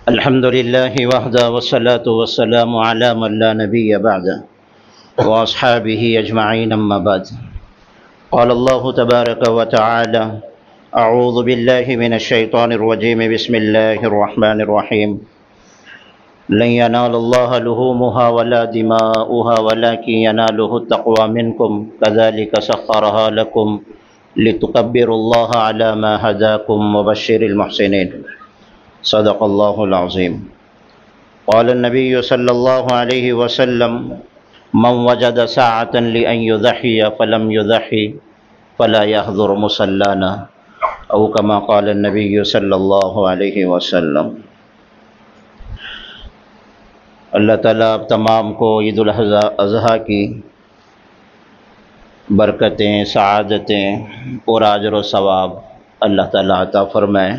الحمد لله وحده والصلاة والسلام على من لا نبي بعده وأصحابه أجمعين أما بعد. قال الله تبارك وتعالى: أعوذ بالله من الشيطان الرجيم. بسم الله الرحمن الرحيم. لن ينال الله لحومها ولا دماؤها ولكن يناله التقوى منكم كذلك سخرها لكم لتكبروا الله على ما هداكم وبشر المحسنين. صدق اللہ العظیم. قال النبی صلی اللہ علیہ وسلم: من وجد ساعة لأن يضحي فلم يضحي فلا يحضر مصلانا، او كما قال النبی صلی اللہ علیہ وسلم. اللہ تعالیٰ اب تمام کو عید الاضحیٰ کی برکتیں، سعادتیں اور اجر و ثواب اللہ تعالیٰ عطا فرمائے.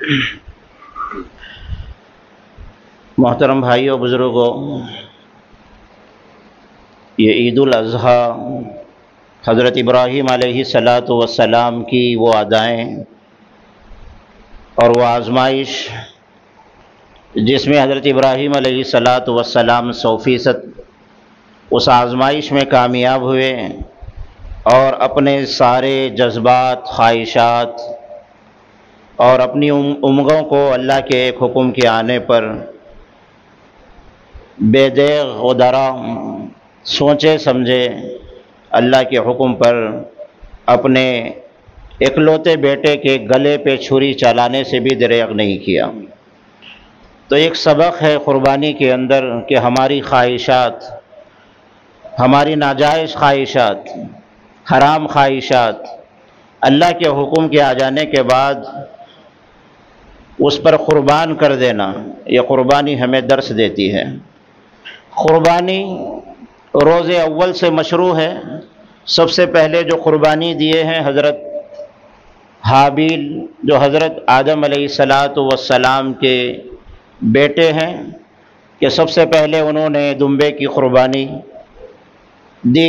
محترم بھائیوں، بزرگوں، یہ عید الاضحیٰ حضرت ابراہیم علیہ السلام کی وہ ادائیں اور وہ آزمائش جس میں حضرت ابراہیم علیہ السلام 100% اس آزمائش میں کامیاب ہوئے اور اپنے سارے جذبات، خواہشات اور اپنی امنگوں کو اللہ کے ایک حکم کے آنے پر بے دیغ و درا سوچے سمجھے اللہ کے حکم پر اپنے اکلوتے بیٹے کے گلے پہ چھری چلانے سے بھی دریغ نہیں کیا. تو ایک سبق ہے قربانی کے اندر کہ ہماری خواہشات، ہماری ناجائز خواہشات، حرام خواہشات اللہ کے حکم کے آ جانے کے بعد اس پر قربان کر دینا، یہ قربانی ہمیں درس دیتی ہے. قربانی روز اول سے مشروع ہے. سب سے پہلے جو قربانی دیے ہیں حضرت حابیل، جو حضرت آدم علیہ السلام کے بیٹے ہیں، کہ سب سے پہلے انہوں نے دمبے کی قربانی دی.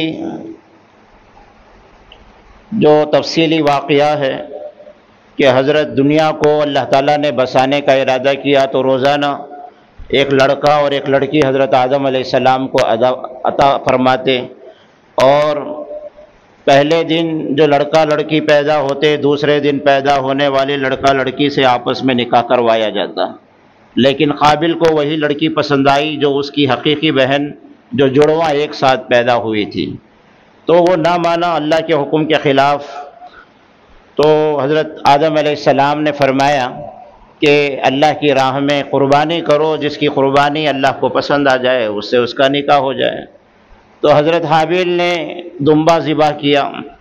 جو تفصیلی واقعہ ہے کہ حضرت دنیا کو اللہ تعالیٰ نے بسانے کا ارادہ کیا تو روزانہ ایک لڑکا اور ایک لڑکی حضرت آدم علیہ السلام کو عطا فرماتے، اور پہلے دن جو لڑکا لڑکی پیدا ہوتے، دوسرے دن پیدا ہونے والے لڑکا لڑکی سے آپس میں نکاح کروایا جاتا. لیکن قابل کو وہی لڑکی پسند آئی جو اس کی حقیقی بہن، جو جڑواں ایک ساتھ پیدا ہوئی تھی، تو وہ نہ مانا اللہ کے حکم کے خلاف. تو حضرت آدم علیہ السلام نے فرمایا کہ اللہ کی راہ میں قربانی کرو، جس کی قربانی اللہ کو پسند آ جائے اس سے اس کا نکاح ہو جائے. تو حضرت حابیل نے دمبا ذبح کیا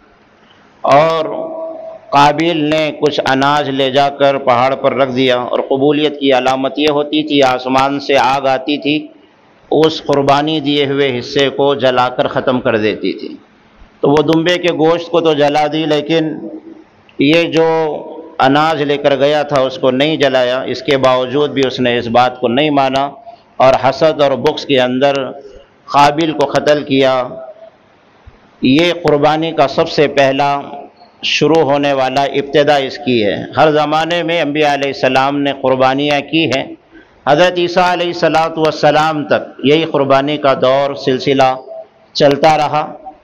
اور قابیل نے کچھ اناج لے جا کر پہاڑ پر رکھ دیا، اور قبولیت کی علامت یہ ہوتی تھی آسمان سے آگ آتی تھی، اس قربانی دیے ہوئے حصے کو جلا کر ختم کر دیتی تھی. تو وہ دمبے کے گوشت کو تو جلا دی، لیکن یہ جو اناج لے کر گیا تھا اس کو نہیں جلایا. اس کے باوجود بھی اس نے اس بات کو نہیں مانا اور حسد اور بغض کے اندر قابل کو قتل کیا. یہ قربانی کا سب سے پہلا شروع ہونے والا ابتدا اس کی ہے. ہر زمانے میں انبیاء علیہ السلام نے قربانیاں کی ہیں. حضرت عیسیٰ علیہ السلام تک یہی قربانی کا دور سلسلہ چلتا رہا،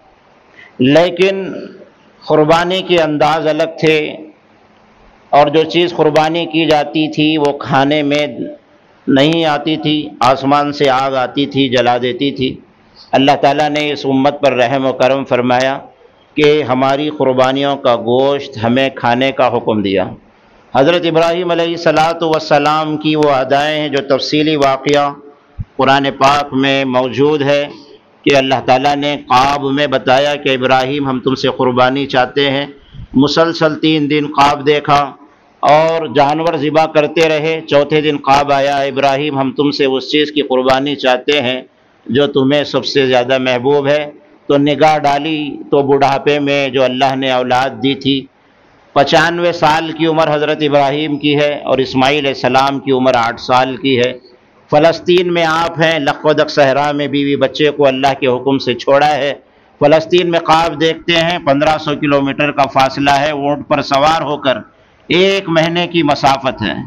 لیکن قربانی کے انداز الگ تھے، اور جو چیز قربانی کی جاتی تھی وہ کھانے میں نہیں آتی تھی، آسمان سے آگ آتی تھی جلا دیتی تھی. اللہ تعالیٰ نے اس امت پر رحم و کرم فرمایا کہ ہماری قربانیوں کا گوشت ہمیں کھانے کا حکم دیا. حضرت ابراہیم علیہ السلام کی وہ ادائیں ہیں جو تفصیلی واقعہ قرآن پاک میں موجود ہے کہ اللہ تعالیٰ نے خواب میں بتایا کہ ابراہیم ہم تم سے قربانی چاہتے ہیں. مسلسل 3 دن خواب دیکھا اور جانور ذبح کرتے رہے. چوتھے دن خواب آیا، ابراہیم ہم تم سے اس چیز کی قربانی چاہتے ہیں جو تمہیں سب سے زیادہ محبوب ہے. تو نگاہ ڈالی تو بڑھاپے میں جو اللہ نے اولاد دی تھی، 95 سال کی عمر حضرت ابراہیم کی ہے اور اسماعیل علیہ السلام کی عمر 8 سال کی ہے. فلسطین میں آپ ہیں، لق و دق صحرا میں بیوی بچے کو اللہ کے حکم سے چھوڑا ہے. فلسطین میں خواب دیکھتے ہیں، 1500 کلومیٹر کا فاصلہ ہے، اونٹ پر سوار ہو کر 1 مہینے کی مسافت ہے.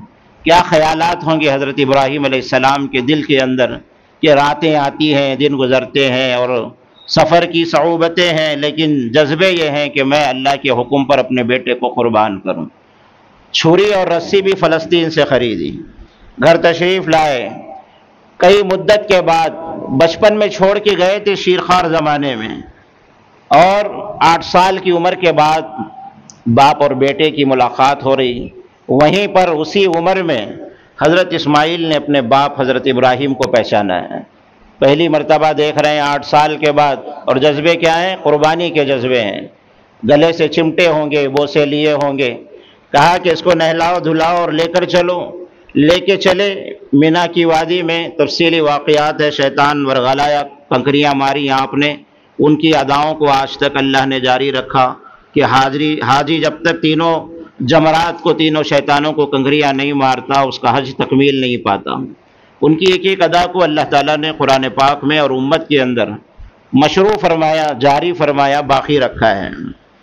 کیا خیالات ہوں گے حضرت ابراہیم علیہ السلام کے دل کے اندر کہ راتیں آتی ہیں، دن گزرتے ہیں اور سفر کی صعوبتیں ہیں، لیکن جذبے یہ ہیں کہ میں اللہ کے حکم پر اپنے بیٹے کو قربان کروں۔ چھری اور رسی بھی فلسطین سے خریدی، گھر تشریف لائے، کئی مدت کے بعد بچپن میں چھوڑ کے گئے تھے شیرخوار زمانے میں، اور 8 سال کی عمر کے بعد باپ اور بیٹے کی ملاقات ہو رہی، وہیں پر اسی عمر میں حضرت اسماعیل نے اپنے باپ حضرت ابراہیم کو پہچانا ہے، پہلی مرتبہ دیکھ رہے ہیں 8 سال کے بعد، اور جذبے کیا ہیں؟ قربانی کے جذبے ہیں، گلے سے چمٹے ہوں گے، بوسے لیے ہوں گے، کہا کہ اس کو نہلاؤ دھلاؤ اور لے کر چلو، لے کے چلے مینا کی وادی میں۔ تفصیلی واقعات ہے، شیطان ورغلایا، کنکریاں ماری آپ نے، ان کی اداؤں کو آج تک اللہ نے جاری رکھا کہ حاجی جب تک تینوں جمرات کو، تینوں شیطانوں کو کنکریاں نہیں مارتا، اس کا حج تکمیل نہیں پاتا۔ ان کی ایک ایک ادا کو اللہ تعالیٰ نے قرآن پاک میں اور امت کے اندر مشروع فرمایا، جاری فرمایا، باقی رکھا ہے۔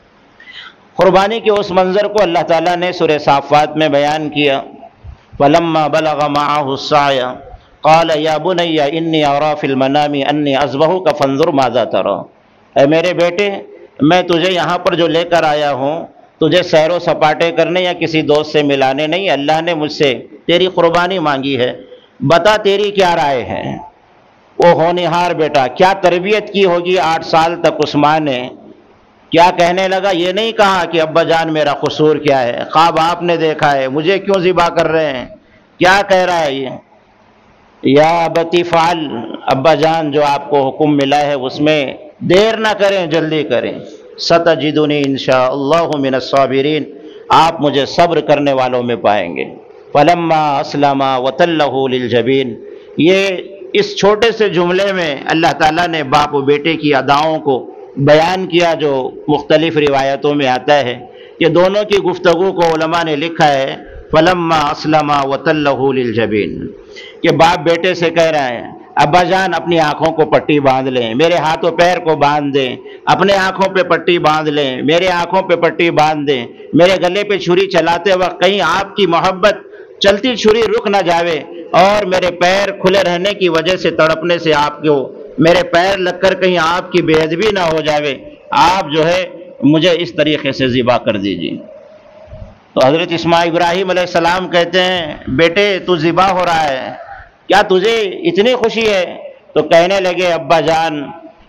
قربانی کے اس منظر کو اللہ تعالیٰ نے سورہ صافات میں بیان کیا، فَلَمَّا بَلَغَ مَعَهُ السَّعْيَ قَالَ يَا بُنَيَّ إِنِّي أَرَىٰ فِي الْمَنَامِ أَنِّي أَذْبَحُكَ فَانظُرْ مَاذَا تَرَىٰ، اے میرے بیٹے، میں تجھے یہاں پر جو لے کر آیا ہوں، تجھے سیر و سپاٹے کرنے یا کسی دوست سے ملانے نہیں، اللہ نے مجھ سے تیری قربانی مانگی ہے، بتا تیری کیا رائے ہے۔ وہ ہونہار بیٹا، کیا تربیت کی ہوگی 8 سال تک اس ماں نے، کیا کہنے لگا؟ یہ نہیں کہا کہ ابا جان میرا قصور کیا ہے، خواب آپ نے دیکھا ہے، مجھے کیوں ذبح کر رہے ہیں، کیا کہہ رہا ہے یہ؟ یا ابتی فعل، ابا جان جو آپ کو حکم ملا ہے اس میں دیر نہ کریں، جلدی کریں، ستجدنی انشاءاللہ من الصابرین، آپ مجھے صبر کرنے والوں میں پائیں گے۔ فلما اسلم وتلہ للجبین، یہ اس چھوٹے سے جملے میں اللہ تعالیٰ نے باپ و بیٹے کی اداؤں کو بیان کیا، جو مختلف روایتوں میں آتا ہے کہ دونوں کی گفتگو کو علماء نے لکھا ہے فلما اسلم وتلہ للجبین، کہ باپ بیٹے سے کہہ رہا ہے ابا جان اپنی آنکھوں کو پٹی باندھ لیں، میرے ہاتھ و پیر کو باندھ دیں، اپنے آنکھوں پہ پٹی باندھ لیں، میرے آنکھوں پہ پٹی باندھ دیں، میرے گلے پہ چھری چلاتے وقت کہیں آپ کی محبت چلتی چھری رک نہ جاوے، اور میرے پیر کھلے رہنے کی وجہ سے، تڑپنے سے آپ کو میرے پیر لگ کر کہیں آپ کی بے ادبی نہ ہو جاوے، آپ جو ہے مجھے اس طریقے سے ذبح کر دیجیے۔ تو حضرت ابراہیم علیہ السلام کہتے ہیں بیٹے تو ذبح ہو رہا ہے، کیا تجھے اتنی خوشی ہے؟ تو کہنے لگے ابا جان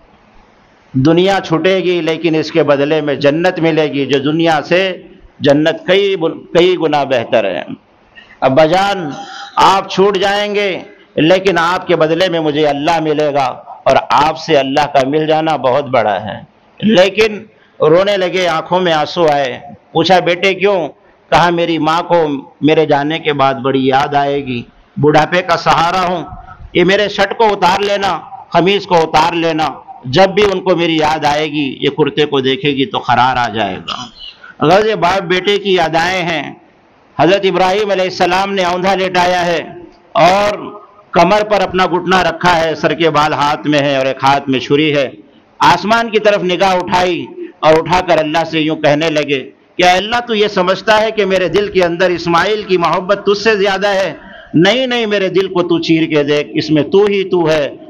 دنیا چھوٹے گی لیکن اس کے بدلے میں جنت ملے گی، جو دنیا سے جنت کئی گنا بہتر ہے۔ ابا جان آپ چھوٹ جائیں گے لیکن آپ کے بدلے میں مجھے اللہ ملے گا، اور آپ سے اللہ کا مل جانا بہت بڑا ہے۔ لیکن رونے لگے، آنکھوں میں آنسو آئے، پوچھا بیٹے کیوں؟ کہا میری ماں کو میرے جانے کے بعد بڑی یاد آئے گی، بڑھاپے کا سہارا ہوں، یہ میرے شرٹ کو اتار لینا، قمیص کو اتار لینا، جب بھی ان کو میری یاد آئے گی یہ کرتے کو دیکھے گی تو قرار آ جائے گا۔ اگر یہ باپ بیٹے کی یادائیں ہیں، حضرت ابراہیم علیہ السلام نے اوندھا لیٹایا ہے اور کمر پر اپنا گھٹنا رکھا ہے، سر کے بال ہاتھ میں ہے اور ایک ہاتھ میں چھری ہے، آسمان کی طرف نگاہ اٹھائی اور اٹھا کر اللہ سے یوں کہنے لگے کہ اے اللہ تو یہ سمجھتا ہے کہ میرے دل کے اندر اسماعیل کی محبت تجھ سے زیادہ ہے؟ نہیں نہیں، میرے دل کو تو چیر کے دیکھ، اس میں تو ہی تو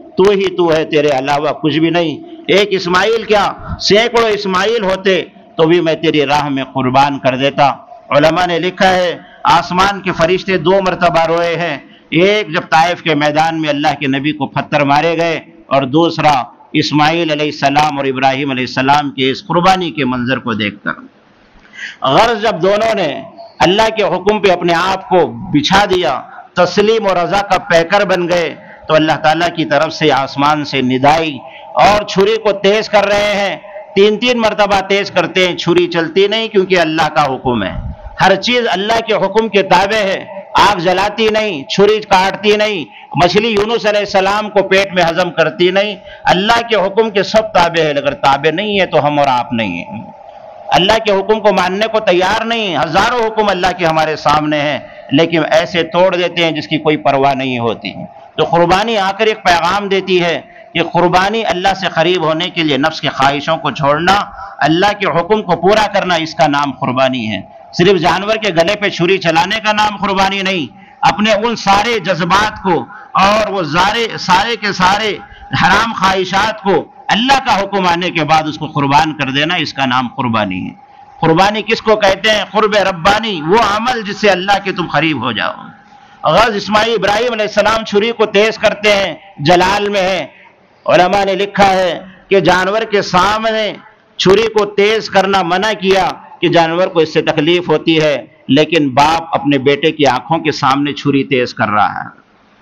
ہے، تیرے علاوہ کچھ بھی نہیں۔ ایک اسماعیل کیا، سینکڑوں اسماعیل ہوتے تو بھی میں تیری راہ میں قربان کر دیتا۔ علماء نے لکھا ہے آسمان کے فرشتے 2 مرتبہ روئے ہیں، ایک جب طائف کے میدان میں اللہ کے نبی کو پتھر مارے گئے، اور دوسرا اسماعیل علیہ السلام اور ابراہیم علیہ السلام کے اس قربانی کے منظر کو دیکھ کر۔ غرض جب دونوں نے اللہ کے حکم پہ اپنے آپ کو بچھا دیا، تسلیم و رضا کا پیکر بن گئے، تو اللہ تعالیٰ کی طرف سے آسمان سے ندائی، اور چھری کو تیز کر رہے ہیں، 3 مرتبہ تیز کرتے ہیں، چھری چلتی نہیں کیونکہ اللہ کا حکم ہے، ہر چیز اللہ کے حکم کے تابع ہے، آگ جلاتی نہیں، چھری کاٹتی نہیں، مچھلی یونس علیہ السلام کو پیٹ میں ہضم کرتی نہیں، اللہ کے حکم کے سب تابع ہے، اگر تابع نہیں ہے تو ہم اور آپ نہیں ہیں، اللہ کے حکم کو ماننے کو تیار نہیں، ہزاروں حکم اللہ کے ہمارے سامنے ہیں لیکن ایسے توڑ دیتے ہیں جس کی کوئی پرواہ نہیں ہوتی۔ تو قربانی آ کر ایک پیغام دیتی ہے کہ قربانی اللہ سے قریب ہونے کے لیے نفس کے خواہشوں کو چھوڑنا، اللہ کے حکم کو پورا کرنا، اس کا نام قربانی ہے۔ صرف جانور کے گلے پہ چھری چلانے کا نام قربانی نہیں، اپنے ان سارے جذبات کو اور وہ سارے کے سارے حرام خواہشات کو اللہ کا حکم آنے کے بعد اس کو قربان کر دینا، اس کا نام قربانی ہے۔ قربانی کس کو کہتے ہیں؟ قرب ربانی، وہ عمل جس سے اللہ کے تم قریب ہو جاؤ۔ غرض اسماعیل ابراہیم علیہ السلام چھری کو تیز کرتے ہیں، جلال میں ہے، علماء نے لکھا ہے کہ جانور کے سامنے چھری کو تیز کرنا منع کیا کہ جانور کو اس سے تکلیف ہوتی ہے، لیکن باپ اپنے بیٹے کی آنکھوں کے سامنے چھری تیز کر رہا ہے۔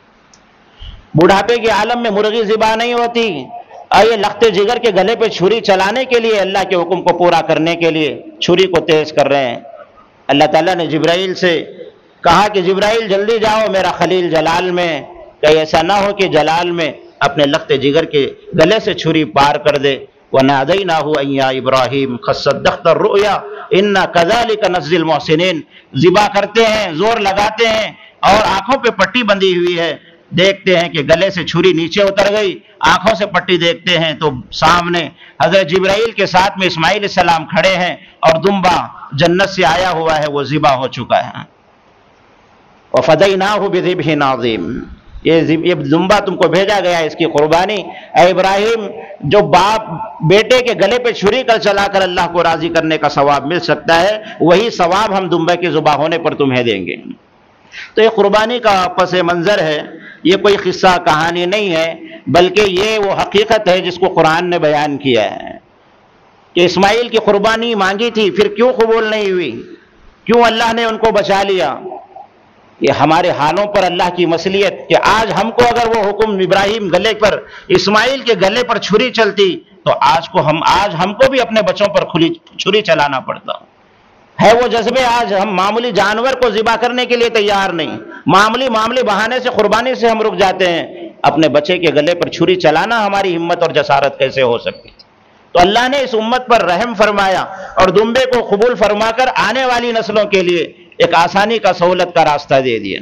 بڑھاپے کے عالم میں مرغی ذبح نہیں ہوتی، یہ لخت جگر کے گلے پہ چھری چلانے کے لیے، اللہ کے حکم کو پورا کرنے کے لیے چھری کو تیز کر رہے ہیں۔ اللہ تعالیٰ نے جبرائیل سے کہا کہ جبرائیل جلدی جاؤ، میرا خلیل جلال میں، کہیں ایسا نہ ہو کہ جلال میں اپنے لخت جگر کے گلے سے چھری پار کر دے۔ وَنَادَيْنَاهُ أَن يَا إِبْرَاهِيمُ قَدْ صَدَّقْتَ الرُّؤْيَا إِنَّا كَذَلِكَ نَجْزِي الْمُحْسِنِينَ۔ ذبح کرتے ہیں، زور لگاتے ہیں اور آنکھوں پہ پٹی بندھی ہوئی ہے، دیکھتے ہیں کہ گلے سے چھری نیچے اتر گئی، آنکھوں سے پٹی دیکھتے ہیں تو سامنے حضرت جبرائیل کے ساتھ میں اسماعیل علیہ السلام کھڑے ہیں اور دمبا جنت سے آیا ہوا ہے، وہ ذبح ہو چکا ہے۔ وَفَدَيْنَاهُ بِذِبْحٍ عَظِيمٍ، یہ دمبا تم کو بھیجا گیا ہے، اس کی قربانی۔ اے ابراہیم، جو باپ بیٹے کے گلے پہ چھری کر چلا کر اللہ کو راضی کرنے کا ثواب مل سکتا ہے، وہی ثواب ہم دمبے کے ذبح ہونے پر تمہیں دیں گے۔ تو یہ قربانی کا پس منظر ہے، یہ کوئی قصہ کہانی نہیں ہے، بلکہ یہ وہ حقیقت ہے جس کو قرآن نے بیان کیا ہے کہ اسماعیل کی قربانی مانگی تھی، پھر کیوں قبول نہیں ہوئی، کیوں اللہ نے ان کو بچا لیا۔ یہ ہمارے حالوں پر اللہ کی مصلیت کہ آج ہم کو اگر وہ حکم ابراہیم گلے پر، اسماعیل کے گلے پر چھری چلتی تو آج ہم کو بھی اپنے بچوں پر چھری چلانا پڑتا ہے۔ وہ جذبے آج ہم معمولی جانور کو ذبح کرنے کے لیے تیار نہیں، معمولی بہانے سے قربانی سے ہم رک جاتے ہیں، اپنے بچے کے گلے پر چھری چلانا ہماری ہمت اور جسارت کیسے ہو سکتی؟ تو اللہ نے اس امت پر رحم فرمایا اور دمبے کو قبول فرما کر آنے والی نسلوں کے لیے ایک آسانی کا سہولت کا راستہ دے دیا۔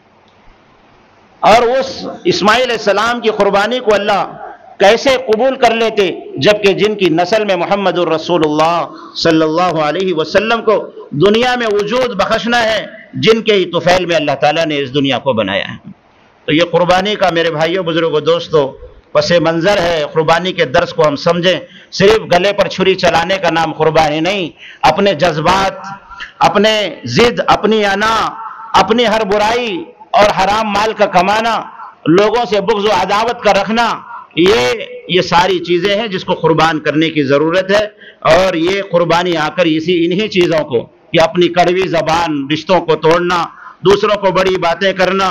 اور اس اسماعیل علیہ السلام کی قربانی کو اللہ کیسے قبول کر لیتے، جبکہ جن کی نسل میں محمد الرسول اللہ صلی اللہ علیہ وسلم کو دنیا میں وجود بخشنا ہے، جن کے ہی طفیل میں اللہ تعالیٰ نے اس دنیا کو بنایا ہے۔ تو یہ قربانی کا میرے بھائیوں بزرگوں دوستو پس منظر ہے۔ قربانی کے درس کو ہم سمجھیں، صرف گلے پر چھری چلانے کا نام قربانی نہیں، اپنے جذبات، اپنے ضد، اپنی انا، اپنی ہر برائی اور حرام مال کا کمانا، لوگوں سے بغض و عداوت کا رکھنا، یہ ساری چیزیں ہیں جس کو قربان کرنے کی ضرورت ہے۔ اور یہ قربانی آ کر انہی چیزوں کو کہ اپنی کڑوی زبان، رشتوں کو توڑنا، دوسروں کو بڑی باتیں کرنا،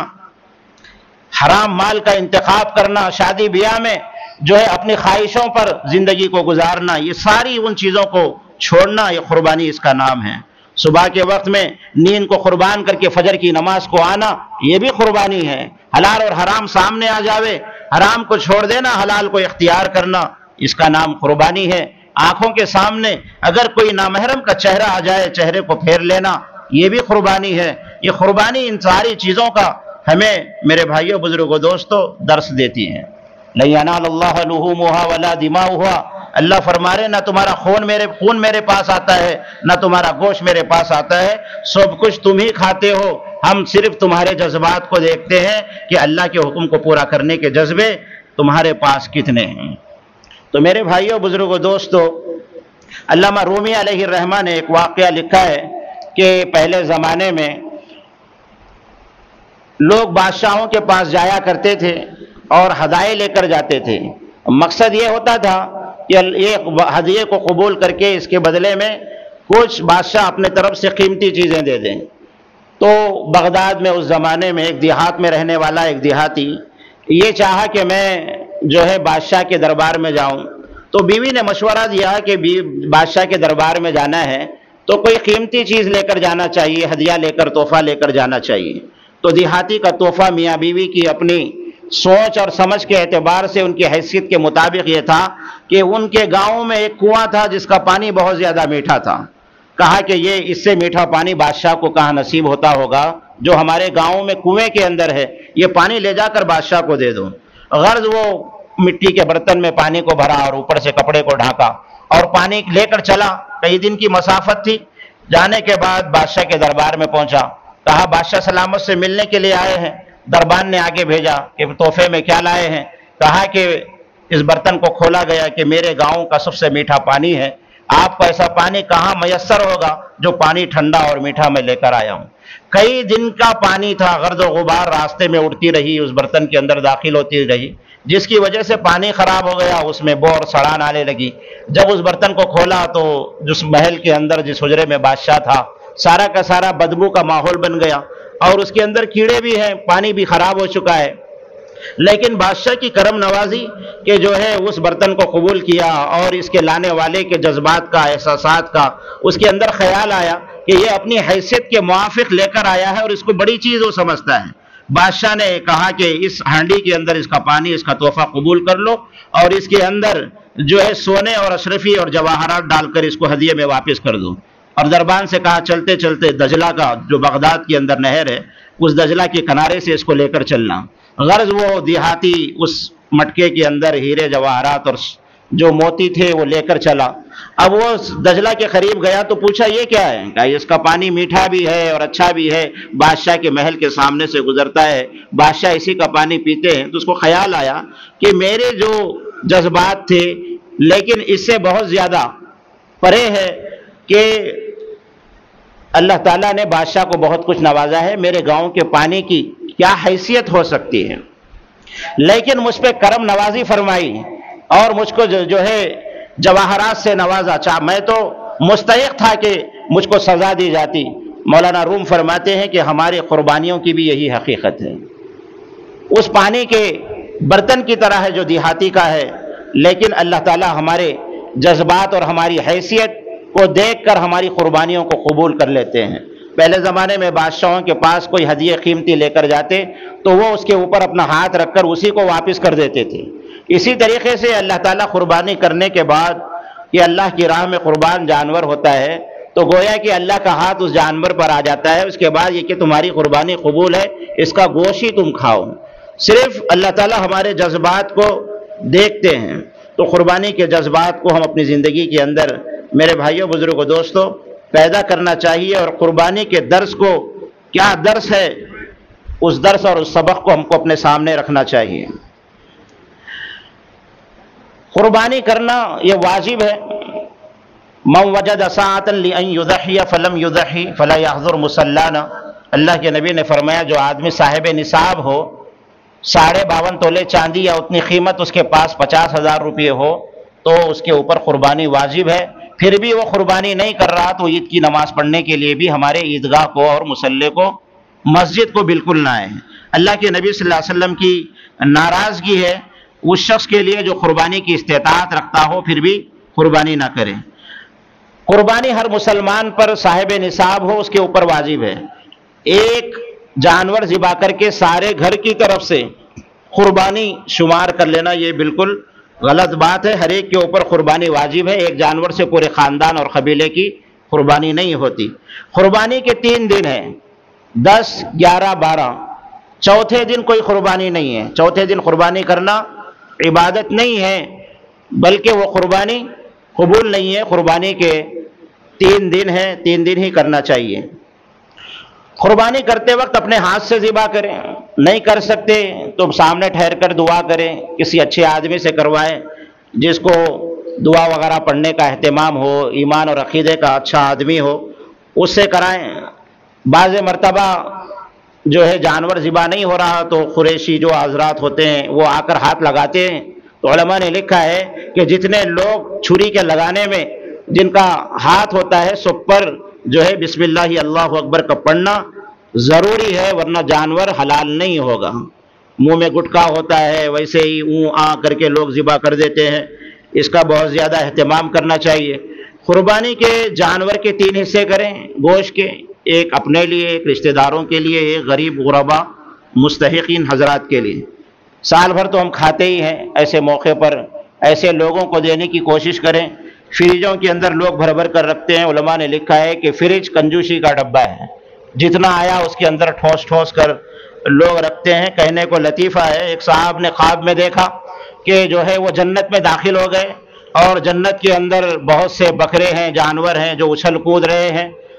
حرام مال کا انتخاب کرنا، شادی بیاہ میں جو ہے اپنی خواہشوں پر زندگی کو گزارنا، یہ ساری ان چیزوں کو چھوڑنا، یہ قربانی اس کا نام ہے۔ صبح کے وقت میں نیند کو قربان کر کے فجر کی نماز کو آنا، یہ بھی قربانی ہے۔ حلال اور حرام سامنے آ جاوے، حرام کو چھوڑ دینا، حلال کو اختیار کرنا، اس کا نام قربانی ہے۔ آنکھوں کے سامنے اگر کوئی نامحرم کا چہرہ آ جائے، چہرے کو پھیر لینا، یہ بھی قربانی ہے۔ یہ قربانی ان ساری چیزوں کا ہمیں میرے بھائیوں بزرگوں دوستو درس دیتی ہیں۔ لَن يَنَالَ اللَّهَ لُحُومُهَا وَلَا دِمَاؤُهَا، اللہ فرما رہے نہ تمہارا خون میرے پاس آتا ہے، نہ تمہارا گوشت میرے پاس آتا ہے، سب کچھ تم ہی کھاتے ہو، ہم صرف تمہارے جذبات کو دیکھتے ہیں کہ اللہ کے حکم کو پورا کرنے کے جذبے تمہارے پاس کتنے ہیں۔ تو میرے بھائیوں بزرگوں دوستو، علامہ رومی علیہ الرحمہ نے ایک واقعہ لکھا ہے کہ پہلے زمانے میں لوگ بادشاہوں کے پاس جایا کرتے تھے اور ہدایے لے کر جاتے تھے۔ مقصد یہ ہوتا تھا کہ ایک ہدیے کو قبول کر کے اس کے بدلے میں کچھ بادشاہ اپنے طرف سے قیمتی چیزیں دے دیں۔ تو بغداد میں اس زمانے میں ایک دیہات میں رہنے والا ایک دیہاتی یہ چاہا کہ میں جو ہے بادشاہ کے دربار میں جاؤں، تو بیوی نے مشورہ دیا کہ بادشاہ کے دربار میں جانا ہے تو کوئی قیمتی چیز لے کر جانا چاہیے، ہدیہ لے کر، تحفہ لے کر جانا چاہیے۔ تو دیہاتی کا تحفہ میاں بیوی کی اپنی سوچ اور سمجھ کے اعتبار سے ان کی حیثیت کے مطابق یہ تھا کہ ان کے گاؤں میں ایک کنواں تھا جس کا پانی بہت زیادہ میٹھا تھا۔ کہا کہ یہ اس سے میٹھا پانی بادشاہ کو کہاں نصیب ہوتا ہوگا جو ہمارے گاؤں میں کنویں کے اندر ہے، یہ پانی لے جا کر بادشاہ کو دے دو۔ غرض وہ مٹی کے برتن میں پانی کو بھرا اور اوپر سے کپڑے کو ڈھانکا اور پانی لے کر چلا۔ کئی دن کی مسافت تھی، جانے کے بعد بادشاہ کے دربار میں پہنچا کہا بادشاہ سلامت سے ملنے کے لیے آئے ہیں۔ دربان نے آگے بھیجا کہ تحفے میں کیا لائے ہیں؟ کہا کہ اس برتن کو کھولا گیا کہ میرے گاؤں کا سب سے میٹھا پانی ہے، آپ کو ایسا پانی کہاں میسر ہوگا جو پانی ٹھنڈا اور میٹھا میں لے کر آیا ہوں۔ کئی دن کا پانی تھا، گرد و غبار راستے میں اڑتی رہی، اس برتن کے اندر داخل ہوتی رہی، جس کی وجہ سے پانی خراب ہو گیا، اس میں بو اور سڑان آنے لگی۔ جب اس برتن کو کھولا تو جس محل کے اندر، جس حجرے میں بادشاہ تھا، سارا کا سارا بدبو کا ماحول بن گیا، اور اس کے اندر کیڑے بھی ہیں، پانی بھی خراب ہو چکا ہے۔ لیکن بادشاہ کی کرم نوازی کہ جو ہے اس برتن کو قبول کیا، اور اس کے لانے والے کے جذبات کا، احساسات کا اس کے اندر خیال آیا کہ یہ اپنی حیثیت کے موافق لے کر آیا ہے اور اس کو بڑی چیز وہ سمجھتا ہے۔ بادشاہ نے کہا کہ اس ہانڈی کے اندر اس کا پانی، اس کا تحفہ قبول کر لو، اور اس کے اندر جو ہے سونے اور اشرفی اور جواہرات ڈال کر اس کو ہدیے میں واپس کر دو۔ اور دربان سے کہا چلتے چلتے دجلہ کا، جو بغداد کے اندر نہر ہے، اس دجلہ کے کنارے سے اس کو لے کر چلنا۔ غرض وہ دیہاتی اس مٹکے کے اندر ہیرے جواہرات اور جو موتی تھے وہ لے کر چلا۔ اب وہ دجلہ کے قریب گیا تو پوچھا یہ کیا ہے؟ کہا اس کا پانی میٹھا بھی ہے اور اچھا بھی ہے، بادشاہ کے محل کے سامنے سے گزرتا ہے، بادشاہ اسی کا پانی پیتے ہیں۔ تو اس کو خیال آیا کہ میرے جو جذبات تھے لیکن اس سے بہت زیادہ پرے ہے کہ اللہ تعالیٰ نے بادشاہ کو بہت کچھ نوازا ہے، میرے گاؤں کے پانی کی کیا حیثیت ہو سکتی ہے، لیکن مجھ پہ کرم نوازی فرمائی اور مجھ کو جو ہے جواہرات سے نوازا۔ میں تو مستحق تھا کہ مجھ کو سزا دی جاتی۔ مولانا روم فرماتے ہیں کہ ہماری قربانیوں کی بھی یہی حقیقت ہے، اس پانی کے برتن کی طرح ہے جو دیہاتی کا ہے، لیکن اللہ تعالیٰ ہمارے جذبات اور ہماری حیثیت کو دیکھ کر ہماری قربانیوں کو قبول کر لیتے ہیں۔ پہلے زمانے میں بادشاہوں کے پاس کوئی ہدیے قیمتی لے کر جاتے تو وہ اس کے اوپر اپنا ہاتھ رکھ کر اسی کو واپس کر دیتے تھے۔ اسی طریقے سے اللہ تعالیٰ قربانی کرنے کے بعد یہ اللہ کی راہ میں قربان جانور ہوتا ہے تو گویا کہ اللہ کا ہاتھ اس جانور پر آ جاتا ہے، اس کے بعد یہ کہ تمہاری قربانی قبول ہے، اس کا گوشت ہی تم کھاؤ۔ صرف اللہ تعالیٰ ہمارے جذبات کو دیکھتے ہیں، تو قربانی کے جذبات کو ہم اپنی زندگی کے اندر میرے بھائیوں، بزرگوں، دوستوں پیدا کرنا چاہیے، اور قربانی کے درس کو کیا درس ہے، اس درس اور اس سبق کو ہم کو اپنے سامنے رکھنا چاہیے۔ قربانی کرنا یہ واجب ہے۔ من وجد ساعة لأن يضحي فلم يضحي فلا يحضر مصلانا، اللہ کے نبی نے فرمایا جو آدمی صاحب نصاب ہو، 52.5 تولے چاندی یا اتنی قیمت اس کے پاس 50,000 روپے ہو، تو اس کے اوپر قربانی واجب ہے، پھر بھی وہ قربانی نہیں کر رہا تو عید کی نماز پڑھنے کے لیے بھی ہمارے عیدگاہ کو اور مصلی کو، مسجد کو بالکل نہ آئے۔ اللہ کے نبی صلی اللہ علیہ وسلم کی ناراضگی ہے اس شخص کے لیے جو قربانی کی استطاعت رکھتا ہو پھر بھی قربانی نہ کرے۔ قربانی ہر مسلمان پر صاحب نصاب ہو اس کے اوپر واجب ہے۔ ایک جانور ذبح کر کے سارے گھر کی طرف سے قربانی شمار کر لینا یہ بالکل غلط بات ہے۔ ہر ایک کے اوپر قربانی واجب ہے، ایک جانور سے پورے خاندان اور قبیلے کی قربانی نہیں ہوتی۔ قربانی کے 3 دن ہیں، 10، 11، 12۔ چوتھے دن کوئی قربانی نہیں ہے۔ چوتھے دن قربانی کرنا عبادت نہیں ہے بلکہ وہ قربانی قبول نہیں ہے۔ قربانی کے 3 دن ہیں، 3 دن ہی کرنا چاہیے۔ قربانی کرتے وقت اپنے ہاتھ سے ذبح کریں، نہیں کر سکتے تو سامنے ٹھہر کر دعا کریں، کسی اچھے آدمی سے کروائیں جس کو دعا وغیرہ پڑھنے کا اہتمام ہو، ایمان اور عقیدے کا اچھا آدمی ہو، اس سے کرائیں۔ بعض مرتبہ جو ہے جانور ذبح نہیں ہو رہا تو قریشی جو حضرات ہوتے ہیں وہ آ کر ہاتھ لگاتے ہیں، تو علماء نے لکھا ہے کہ جتنے لوگ چھری کے لگانے میں جن کا ہاتھ ہوتا ہے سب پر جو ہے بسم اللہ اللہ اکبر کا پڑھنا ضروری ہے، ورنہ جانور حلال نہیں ہوگا۔ منہ میں گٹکا ہوتا ہے ویسے ہی آ کر کے لوگ ذبح کر دیتے ہیں، اس کا بہت زیادہ اہتمام کرنا چاہیے۔ قربانی کے جانور کے 3 حصے کریں گوشت کے، ایک اپنے لیے، ایک رشتہ داروں کے لیے، ایک غریب غربا مستحقین حضرات کے لیے۔ سال بھر تو ہم کھاتے ہی ہیں، ایسے موقع پر ایسے لوگوں کو دینے کی کوشش کریں۔ فریجوں کے اندر لوگ بھر بھر کر رکھتے ہیں، علماء نے لکھا ہے کہ فریج کنجوسی کا ڈبہ ہے، جتنا آیا اس کے اندر ٹھوس ٹھوس کر لوگ رکھتے ہیں۔ کہنے کو لطیفہ ہے، ایک صاحب نے خواب میں دیکھا کہ جو ہے وہ جنت میں داخل ہو گئے اور جنت کے اندر بہت سے بکرے ہیں، جانور ہیں جو اچھل کود رہے ہیں،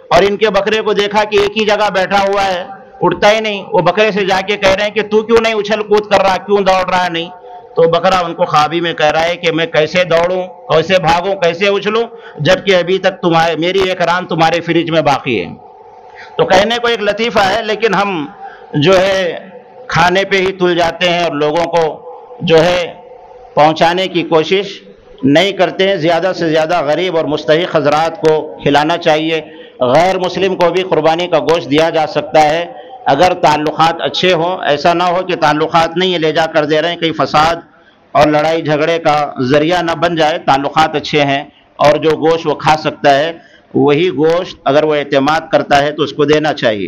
اور ان کے بکرے کو دیکھا کہ ایک ہی جگہ بیٹھا ہوا ہے، اٹھتا ہی نہیں، وہ بکرے سے جا کے کہہ رہے ہیں کہ تو کیوں نہیں اچھل کود کر رہا، کیوں دوڑ رہا نہیں؟ تو بکرا ان کو خوابی میں کہہ رہا ہے کہ میں کیسے دوڑوں، کیسے بھاگوں، کیسے اچھلوں، جبکہ ابھی تک میری ایک ران تمہارے فریج میں باقی ہے۔ تو کہنے کو ایک لطیفہ ہے، لیکن ہم جو ہے کھانے پہ ہی تل جاتے ہیں اور لوگوں کو جو ہے پہنچانے کی کوشش نہیں کرتے ہیں۔ زیادہ سے زیادہ غریب اور مستحق حضرات کو کھلانا چاہیے۔ غیر مسلم کو بھی قربانی کا گوشت دیا جا سکتا ہے اگر تعلقات اچھے ہوں۔ ایسا نہ ہو کہ تعلقات نہیں لے جا کر دے رہے ہیں، کہیں فساد اور لڑائی جھگڑے کا ذریعہ نہ بن جائے۔ تعلقات اچھے ہیں اور جو گوشت وہ کھا سکتا ہے وہی گوشت اگر وہ اعتماد کرتا ہے تو اس کو دینا چاہیے۔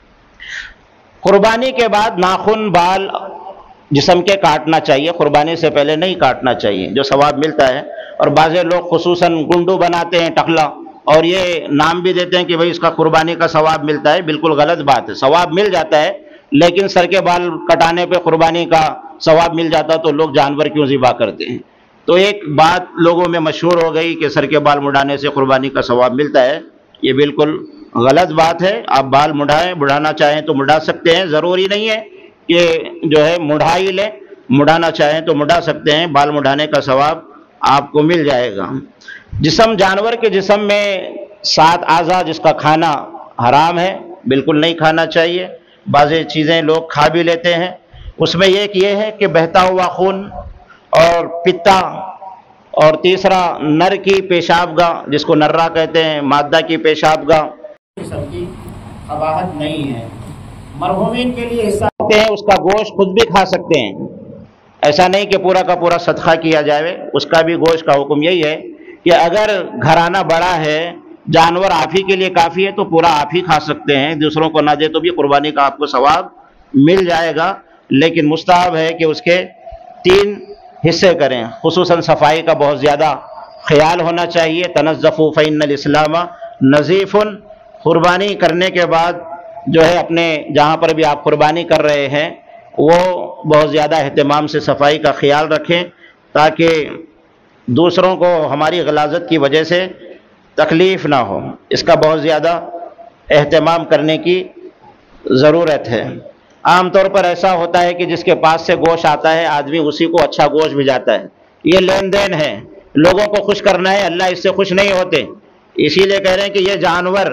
قربانی کے بعد ناخن بال جسم کے کاٹنا چاہیے، قربانی سے پہلے نہیں کاٹنا چاہیے، جو ثواب ملتا ہے۔ اور بعض لوگ خصوصاً گنڈو بناتے ہیں، ٹکلا، اور یہ نام بھی دیتے ہیں کہ بھئی اس کا قربانی کا ثواب ملتا ہے۔ بالکل غلط بات ہے، ثواب مل جاتا ہے، لیکن سر کے بال کٹانے پہ قربانی کا ثواب مل جاتا تو لوگ جانور کیوں ذبح کرتے ہیں؟ تو ایک بات لوگوں میں مشہور ہو گئی کہ سر کے بال مڈانے سے قربانی کا ثواب ملتا ہے، یہ بالکل غلط بات ہے۔ آپ بال مڈائیں، مڈانا چاہیں تو مڈا سکتے ہیں، ضروری نہیں ہے کہ جو ہے مڈا ہی لیں، مڈانا چاہیں تو مڈا سکتے ہیں، بال مڈانے کا ثواب آپ کو مل جائے گا۔ جانور کے جسم میں 7 اعضاء جس کا کھانا حرام ہے، بالکل نہیں کھانا چاہیے۔ بعض چیزیں لوگ کھا بھی لیتے ہیں، اس میں ایک یہ ہے کہ بہتا ہوا خون اور پتا، اور تیسرا نر کی پیشاب گاہ جس کو نرہ کہتے ہیں، مادہ کی پیشاب گاہ، قسم کی قباحت نہیں ہے۔ مرحومین کے لیے حصہ ہوتے ہیں، اس کا گوشت خود بھی کھا سکتے ہیں، ایسا نہیں کہ پورا کا پورا صدقہ کیا جائے۔ اس کا بھی گوشت کا حکم یہی ہے کہ اگر گھرانہ بڑا ہے، جانور آپ ہی کے لیے کافی ہے تو پورا آپ ہی کھا سکتے ہیں، دوسروں کو نہ دے تو بھی قربانی کا آپ کو ثواب مل جائے گا۔ لیکن مستحب ہے کہ اس کے 3 حصے کریں۔ خصوصاً صفائی کا بہت زیادہ خیال ہونا چاہیے۔ تنظفوا فإن الاسلام نظیف۔ قربانی کرنے کے بعد جو ہے اپنے جہاں پر بھی آپ قربانی کر رہے ہیں وہ بہت زیادہ اہتمام سے صفائی کا خیال رکھیں، تاکہ دوسروں کو ہماری غلاظت کی وجہ سے تکلیف نہ ہو۔ اس کا بہت زیادہ اہتمام کرنے کی ضرورت ہے۔ عام طور پر ایسا ہوتا ہے کہ جس کے پاس سے گوشت آتا ہے آدمی اسی کو اچھا گوشت بھجاتا ہے، یہ لین دین ہے، لوگوں کو خوش کرنا ہے، اللہ اس سے خوش نہیں ہوتے۔ اسی لیے کہہ رہے ہیں کہ یہ جانور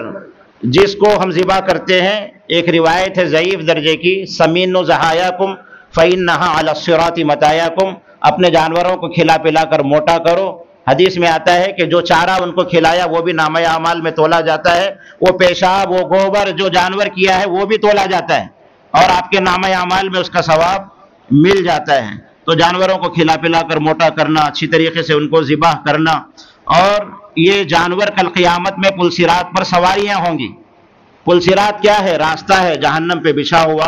جس کو ہم ذبح کرتے ہیں، ایک روایت ہے ضعیف درجے کی، سمینوا ضحایاکم فإنھا علی الصراط مطایاکم، اپنے جانوروں کو کھلا پلا کر موٹا کرو۔ حدیث میں آتا ہے کہ جو چارہ ان کو کھلایا وہ بھی نامہ اعمال میں تولا جاتا ہے، وہ پیشاب، وہ گوبر جو جانور کیا ہے وہ بھی تولا جاتا ہے اور آپ کے نامہ اعمال میں اس کا ثواب مل جاتا ہے۔ تو جانوروں کو کھلا پلا کر موٹا کرنا، اچھی طریقے سے ان کو ذبح کرنا، اور یہ جانور کل قیامت میں پل صراط پر سواریاں ہوں گی۔ پل صراط کیا ہے؟ راستہ ہے جہنم پہ بچھا ہوا،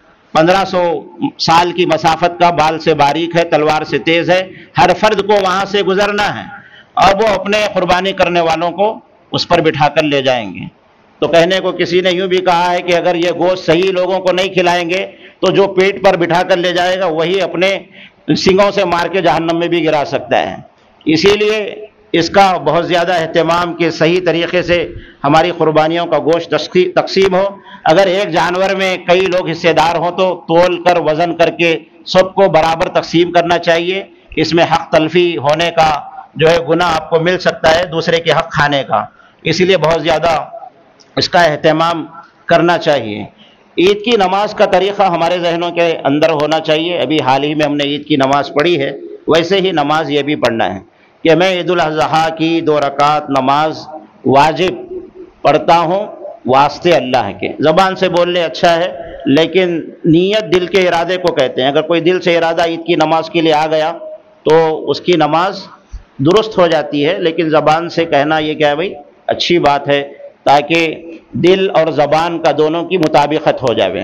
1500 سال کی مسافت کا، بال سے باریک ہے، تلوار سے تیز ہے، ہر فرد کو وہاں سے گزرنا ہے، اور وہ اپنے قربانی کرنے والوں کو اس پر بٹھا کر لے جائیں گے۔ تو کہنے کو کسی نے یوں بھی کہا ہے کہ اگر یہ گوشت صحیح لوگوں کو نہیں کھلائیں گے تو جو پیٹ پر بٹھا کر لے جائے گا وہی اپنے سنگوں سے مار کے جہنم میں بھی گرا سکتا ہے۔ اسی لیے اس کا بہت زیادہ اہتمام کہ صحیح طریقے سے ہماری قربانیوں کا گوشت تقسیم ہو۔ اگر ایک جانور میں کئی لوگ حصے دار ہوں تو تول کر وزن کر کے سب کو برابر تقسیم کرنا چاہیے۔ اس میں حق تلفی ہونے کا جو ہے گناہ آپ کو مل سکتا ہے، دوسرے کے حق کھانے کا، اسی لیے بہت زیادہ اس کا اہتمام کرنا چاہیے۔ عید کی نماز کا طریقہ ہمارے ذہنوں کے اندر ہونا چاہیے۔ ابھی حال ہی میں ہم نے عید کی نماز پڑھی ہے، ویسے ہی نماز یہ بھی پڑھنا ہے کہ میں عید الاضحیٰ کی 2 رکعت نماز واجب پڑھتا ہوں واسطے اللہ کے۔ زبان سے بولنے اچھا ہے، لیکن نیت دل کے ارادے کو کہتے ہیں۔ اگر کوئی دل سے ارادہ عید کی نماز کے لیے آ گیا تو اس کی نماز درست ہو جاتی ہے، لیکن زبان سے کہنا یہ کیا ہے بھائی اچھی بات ہے، تاکہ دل اور زبان کا دونوں کی مطابقت ہو جائے۔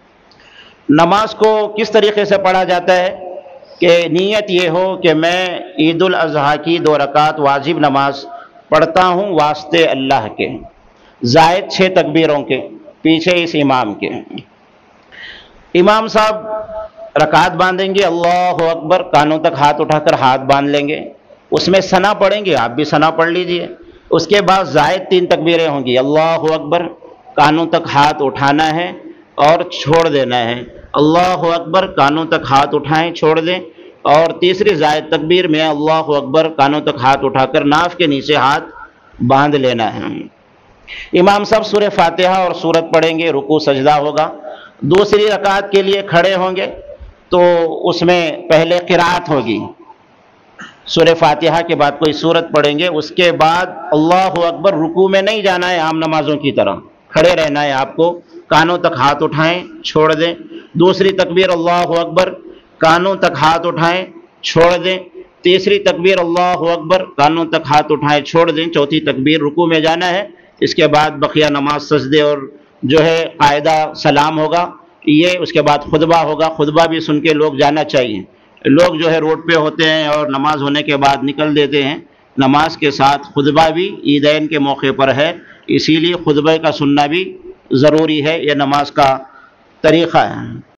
نماز کو کس طریقے سے پڑھا جاتا ہے کہ نیت یہ ہو کہ میں عید الاضحیٰ کی 2 رکعت واجب نماز پڑھتا ہوں واسطے اللہ کے، زائد 6 تکبیروں کے، پیچھے اس امام کے۔ امام صاحب رکعت باندھیں گے، اللہ اکبر، کانوں تک ہاتھ اٹھا کر ہاتھ باندھ لیں گے، اس میں ثنا پڑھیں گے، آپ بھی ثنا پڑھ لیجئے۔ اس کے بعد زائد 3 تکبیریں ہوں گی. اللہ اکبر، کانوں تک ہاتھ اٹھانا ہے اور چھوڑ دینا ہے. اللہ اکبر، کانوں تک ہاتھ اٹھائیں چھوڑ دیں. اور تیسری زائد تکبیر میں اللہ اکبر، کانوں تک ہاتھ اٹھا کر ناف کے نیچے ہاتھ باندھ لینا ہے. امام صاحب سورہ فاتحہ اور سورت پڑھیں گے، رکوع سجدہ ہوگا. دوسری رکعت کے لیے کھڑے ہوں گے تو اس میں پہلے قرات ہوگی، سورہ فاتحہ کے بعد کوئی سورت پڑھیں گے، اس کے بعد اللہ اکبر. رکوع میں نہیں جانا ہے عام نمازوں کی طرح، کھڑے رہنا ہے آپ کو. کانوں تک ہاتھ اٹھائیں چھوڑ دیں. دوسری تکبیر اللہ اکبر، کانوں تک ہاتھ اٹھائیں چھوڑ دیں. تیسری تکبیر اللہ اکبر، کانوں تک ہاتھ اٹھائیں چھوڑ دیں. چوتھی تکبیر رکوع میں جانا ہے. اس کے بعد بقیہ نماز سجدے اور جو ہے قاعدہ سلام ہوگا. یہ اس کے بعد خطبہ ہوگا. خطبہ بھی سن کے لوگ جانا چاہیے. لوگ جو ہے روڈ پہ ہوتے ہیں اور نماز ہونے کے بعد نکل دیتے ہیں. نماز کے ساتھ خطبہ بھی عیدین کے موقع پر ہے، اسی لیے خطبہ کا سننا بھی ضروری ہے. یہ نماز کا طریقہ ہے.